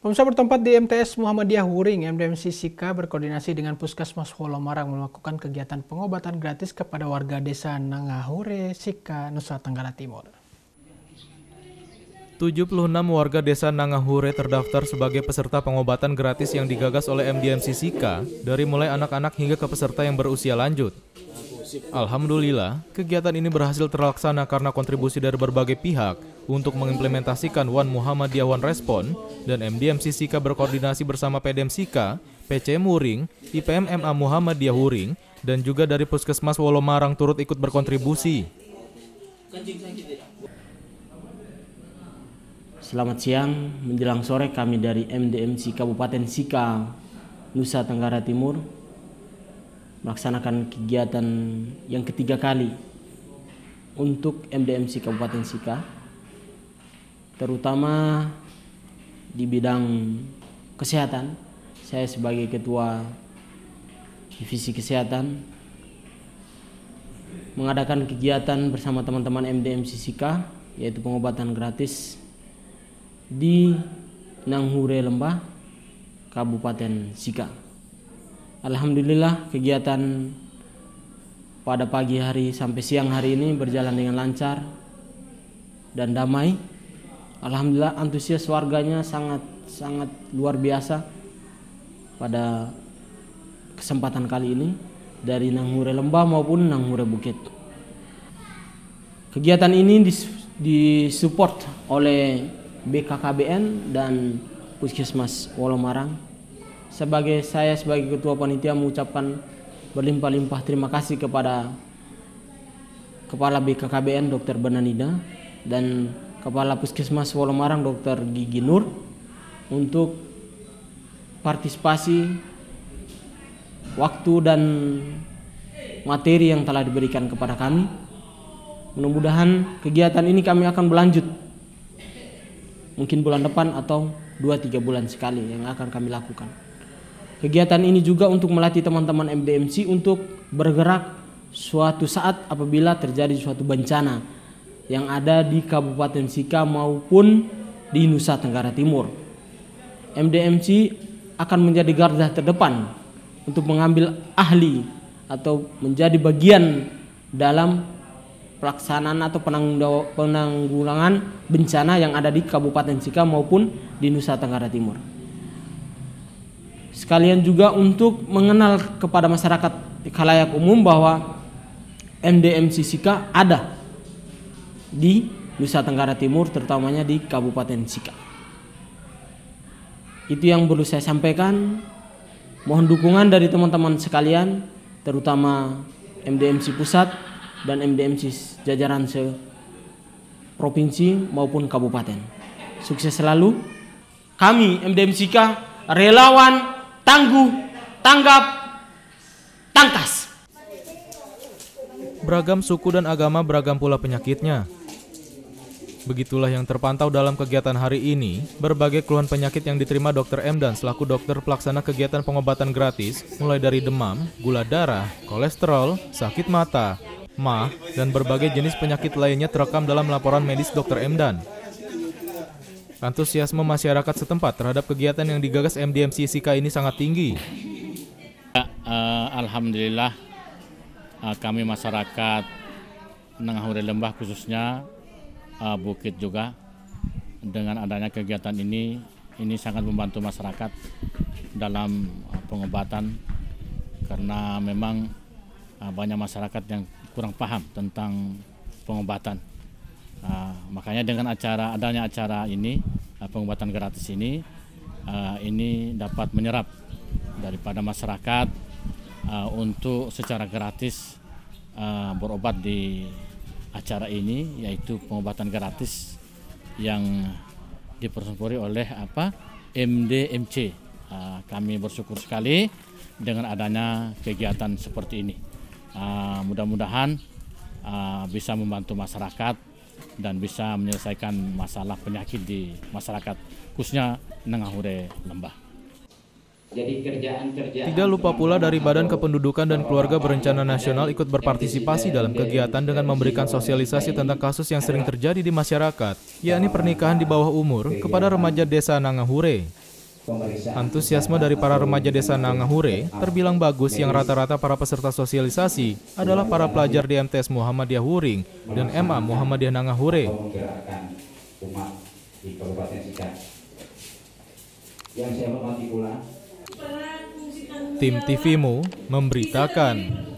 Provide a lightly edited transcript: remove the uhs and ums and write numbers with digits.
Pemirsa, bertempat di MTS Muhammadiyah Huring, MDMC Sika berkoordinasi dengan Puskesmas Wolomarang melakukan kegiatan pengobatan gratis kepada warga desa Nangahure, Sika, Nusa Tenggara Timur. 76 warga desa Nangahure terdaftar sebagai peserta pengobatan gratis yang digagas oleh MDMC Sika dari mulai anak-anak hingga ke peserta yang berusia lanjut. Alhamdulillah, kegiatan ini berhasil terlaksana karena kontribusi dari berbagai pihak untuk mengimplementasikan One Muhammadiyah One Respon dan MDMC Sika berkoordinasi bersama PDM Sika, PCM Huring, IPM MA Muhammadiyah Huring, dan juga dari Puskesmas Wolomarang turut ikut berkontribusi. Selamat siang, menjelang sore kami dari MDMC Kabupaten Sika, Nusa Tenggara Timur melaksanakan kegiatan yang ketiga kali untuk MDMC Kabupaten Sika, terutama di bidang kesehatan. Saya sebagai Ketua Divisi Kesehatan mengadakan kegiatan bersama teman-teman MDMC Sika, yaitu pengobatan gratis di Nanghure Lembah, Kabupaten Sika. Alhamdulillah, kegiatan pada pagi hari sampai siang hari ini berjalan dengan lancar dan damai. Alhamdulillah, antusias warganya sangat luar biasa pada kesempatan kali ini dari Nanghure Lembah maupun Nanghure Bukit. Kegiatan ini disupport oleh BKKBN dan Puskesmas Wolomarang. Saya sebagai Ketua Panitia mengucapkan berlimpah-limpah terima kasih kepada Kepala BKKBN Dr. Benanida dan Kepala Puskesmas Wolomarang Dr. Gigi Nur untuk partisipasi waktu dan materi yang telah diberikan kepada kami. Mudah-mudahan kegiatan ini kami akan berlanjut mungkin bulan depan atau 2-3 bulan sekali yang akan kami lakukan. Kegiatan ini juga untuk melatih teman-teman MDMC untuk bergerak suatu saat apabila terjadi suatu bencana yang ada di Kabupaten Sika maupun di Nusa Tenggara Timur. MDMC akan menjadi garda terdepan untuk mengambil ahli atau menjadi bagian dalam pelaksanaan atau penanggulangan bencana yang ada di Kabupaten Sika maupun di Nusa Tenggara Timur. Sekalian juga untuk mengenal kepada masyarakat khalayak umum bahwa MDMC Sika ada di Nusa Tenggara Timur, terutamanya di Kabupaten Sika. Itu yang perlu saya sampaikan. Mohon dukungan dari teman-teman sekalian, terutama MDMC Pusat dan MDMC jajaran provinsi maupun kabupaten. Sukses selalu. Kami MDMC Sika relawan tangguh, tanggap, tangkas. Beragam suku dan agama, beragam pula penyakitnya. Begitulah yang terpantau dalam kegiatan hari ini. Berbagai keluhan penyakit yang diterima Dr. Emdan selaku dokter pelaksana kegiatan pengobatan gratis, mulai dari demam, gula darah, kolesterol, sakit mata, MAH, dan berbagai jenis penyakit lainnya terekam dalam laporan medis Dr. Emdan. Antusiasme masyarakat setempat terhadap kegiatan yang digagas MDMC Sika ini sangat tinggi. Alhamdulillah, kami masyarakat Nangahure Lembah khususnya Bukit juga dengan adanya kegiatan ini sangat membantu masyarakat dalam pengobatan karena memang banyak masyarakat yang kurang paham tentang pengobatan. Makanya dengan adanya acara ini, pengobatan gratis ini dapat menyerap daripada masyarakat untuk secara gratis berobat di acara ini, yaitu pengobatan gratis yang dipersempurni oleh MDMC. Kami bersyukur sekali dengan adanya kegiatan seperti ini. Mudah-mudahan bisa membantu masyarakat dan bisa menyelesaikan masalah penyakit di masyarakat, khususnya Nangahure Lembah. Tidak lupa pula dari Badan Kependudukan dan Keluarga Berencana Nasional ikut berpartisipasi dalam kegiatan dengan memberikan sosialisasi tentang kasus yang sering terjadi di masyarakat, yakni pernikahan di bawah umur kepada remaja desa Nangahure. Antusiasme dari para remaja desa Nangahure terbilang bagus, yang rata-rata para peserta sosialisasi adalah para pelajar di MTS Muhammadiyah Huring dan MA Muhammadiyah Nangahure. Tim TVMU memberitakan.